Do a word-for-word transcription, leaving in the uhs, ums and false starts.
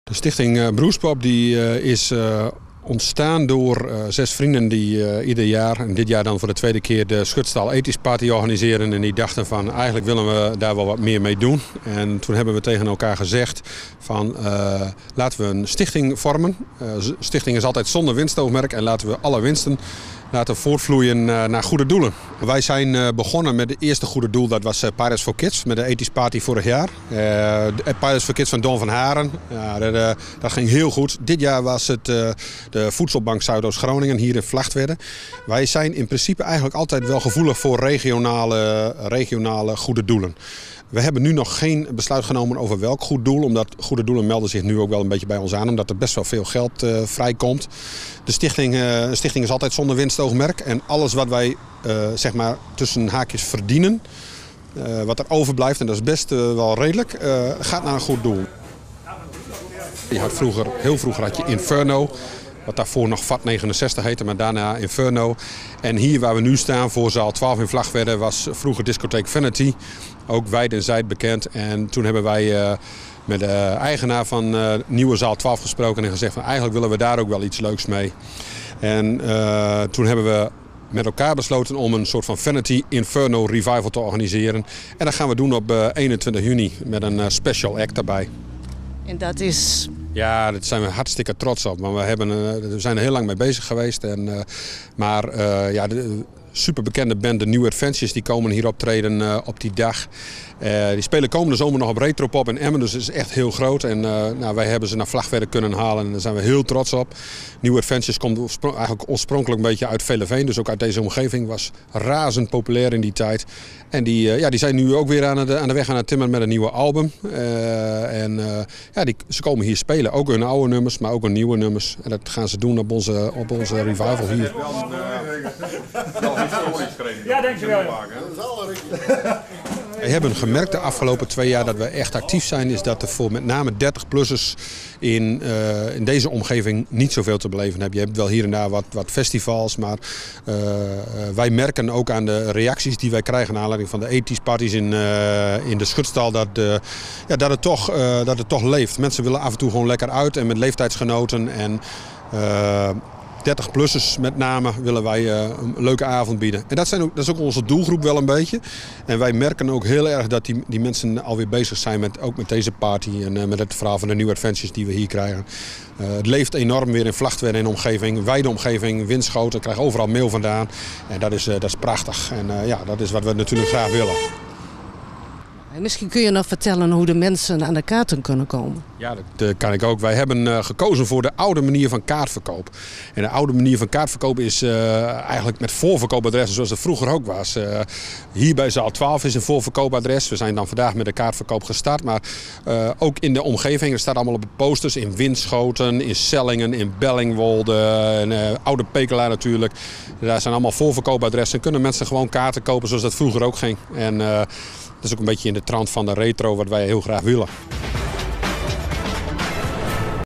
De stichting uh, Broerspop die, uh, is uh, ontstaan door uh, zes vrienden die uh, ieder jaar, en dit jaar dan voor de tweede keer, de Schutstal Ethisch Party organiseren. En die dachten van eigenlijk willen we daar wel wat meer mee doen. En toen hebben we tegen elkaar gezegd van uh, laten we een stichting vormen. Uh, stichting is altijd zonder winstoogmerk en laten we alle winsten laten voortvloeien uh, naar goede doelen. Wij zijn uh, begonnen met het eerste goede doel, dat was uh, Pirates for Kids, met de Ethisch Party vorig jaar. Uh, Pirates for Kids van Don van Haren, ja, dat, uh, dat ging heel goed. Dit jaar was het uh, de Voedselbank Zuidoost-Groningen hier in Vlagtwedde. Wij zijn in principe eigenlijk altijd wel gevoelig voor regionale, regionale goede doelen. We hebben nu nog geen besluit genomen over welk goed doel, omdat goede doelen melden zich nu ook wel een beetje bij ons aan, omdat er best wel veel geld uh, vrijkomt. De stichting, uh, stichting is altijd zonder winstoogmerk en alles wat wij uh, zeg maar tussen haakjes verdienen, uh, wat er overblijft, en dat is best uh, wel redelijk, uh, gaat naar een goed doel. Je had vroeger, heel vroeger had je Inferno, wat daarvoor nog V A T negenenzestig heette, maar daarna Inferno. En hier waar we nu staan, voor zaal twaalf in Vlagtwedde, was vroeger discotheek Vanity. Ook wijd en zijd bekend. En toen hebben wij uh, met de eigenaar van uh, nieuwe zaal twaalf gesproken en gezegd van eigenlijk willen we daar ook wel iets leuks mee. En uh, toen hebben we met elkaar besloten om een soort van Vanity Inferno Revival te organiseren. En dat gaan we doen op uh, eenentwintig juni met een uh, special act daarbij. En dat is... Ja, daar zijn we hartstikke trots op. Maar we, hebben, uh, we zijn er heel lang mee bezig geweest. En, uh, maar uh, ja, de superbekende band, de New Adventures, die komen hier optreden uh, op die dag. Uh, die spelen komende zomer nog op Retropop in Emmen, dus het is echt heel groot. En uh, nou, wij hebben ze naar Vlagtwedde kunnen halen en daar zijn we heel trots op. New Adventures komt eigenlijk oorspronkelijk een beetje uit Veleveen, dus ook uit deze omgeving. Was razend populair in die tijd. En die, uh, ja, die zijn nu ook weer aan de, aan de weg aan het timmeren met een nieuwe album. Uh, en uh, ja, die, ze komen hier spelen, ook hun oude nummers, maar ook hun nieuwe nummers. En dat gaan ze doen op onze, op onze revival hier. Ja, dankjewel. We hebben gemerkt de afgelopen twee jaar dat we echt actief zijn, is dat er voor met name dertig-plussers in, uh, in deze omgeving niet zoveel te beleven hebben. Je hebt wel hier en daar wat, wat festivals, maar uh, wij merken ook aan de reacties die wij krijgen naar aanleiding van de ethisch parties in, uh, in de Schutstal dat, uh, ja, dat, het toch, uh, dat het toch leeft. Mensen willen af en toe gewoon lekker uit en met leeftijdsgenoten en uh, dertig-plussers met name willen wij uh, een leuke avond bieden. En dat, zijn ook, dat is ook onze doelgroep wel een beetje. En wij merken ook heel erg dat die, die mensen alweer bezig zijn met, ook met deze party en uh, met het verhaal van de New Adventures die we hier krijgen. Uh, het leeft enorm weer in Vlagtwedde en omgeving, wijde omgeving, Winschoten. Ik krijg overal mail vandaan. En dat is, uh, dat is prachtig. En uh, ja, dat is wat we natuurlijk graag willen. En misschien kun je nog vertellen hoe de mensen aan de kaarten kunnen komen. Ja, dat kan ik ook. Wij hebben uh, gekozen voor de oude manier van kaartverkoop. En de oude manier van kaartverkoop is uh, eigenlijk met voorverkoopadressen zoals het vroeger ook was. Uh, hier bij zaal twaalf is een voorverkoopadres. We zijn dan vandaag met de kaartverkoop gestart. Maar uh, ook in de omgeving, er staat allemaal op de posters in Winschoten, in Sellingen, in Bellingwolde, en, uh, Oude Pekelaar natuurlijk. Daar zijn allemaal voorverkoopadressen. Kunnen mensen gewoon kaarten kopen zoals dat vroeger ook ging. En uh, dat is ook een beetje in de trant van de retro wat wij heel graag willen.